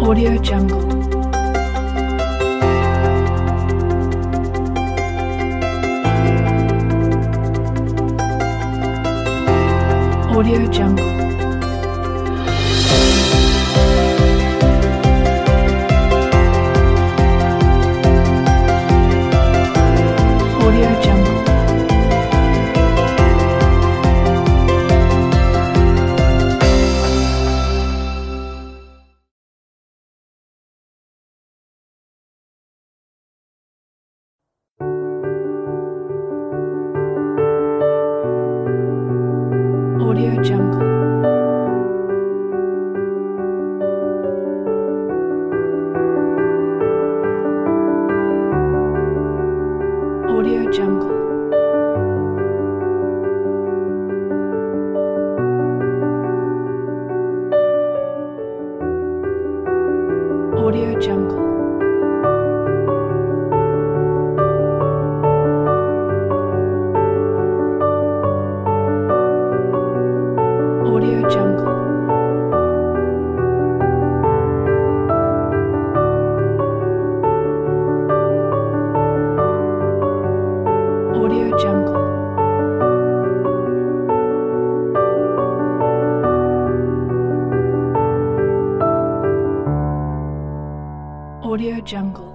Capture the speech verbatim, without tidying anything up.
Audio Jungle. Audio Jungle. Audio Jungle. Audio Jungle. Audio Jungle. Audio Jungle. Audio Jungle. Audio Jungle. Audio Jungle.